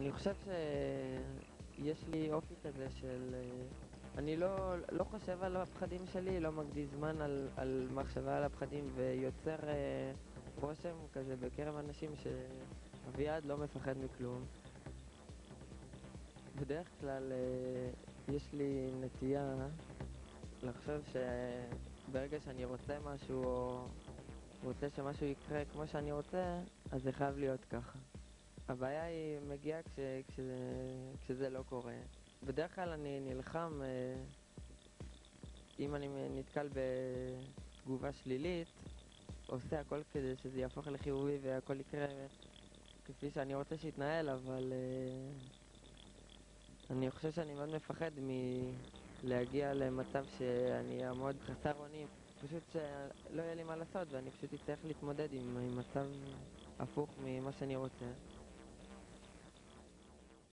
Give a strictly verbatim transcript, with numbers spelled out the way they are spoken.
אני חושב שיש לי אופי כזה של... אני לא, לא חושב על הפחדים שלי, לא מקדיש זמן על, על מחשבה על הפחדים, ויוצר אה, רושם כזה בקרב אנשים שאביעד לא מפחד מכלום. בדרך כלל אה, יש לי נטייה לחשוב שברגע שאני רוצה משהו או רוצה שמשהו יקרה כמו שאני רוצה, אז זה חייב להיות ככה. הבעיה היא מגיעה כש, כשזה, כשזה לא קורה. בדרך כלל אני נלחם, אה, אם אני נתקל בתגובה שלילית, עושה הכל כדי שזה יהפוך לחיובי והכל יקרה כפי שאני רוצה שיתנהל, אבל אה, אני חושב שאני מאוד מפחד מלהגיע למצב שאני אעמוד חסר אונים, פשוט שלא יהיה לי מה לעשות ואני פשוט אצטרך להתמודד עם, עם מצב הפוך ממה שאני רוצה.